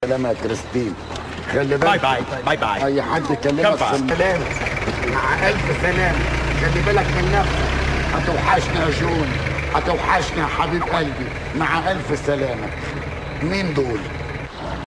سلامة يا كريستين. خلي بالك. باي باي باي باي. اي حد يكلمك في السلام مع الف سلامة. خلي بالك من نفسك. هتوحشنا يا جون، هتوحشنا يا حبيب قلبي. مع الف سلامة. مين دول؟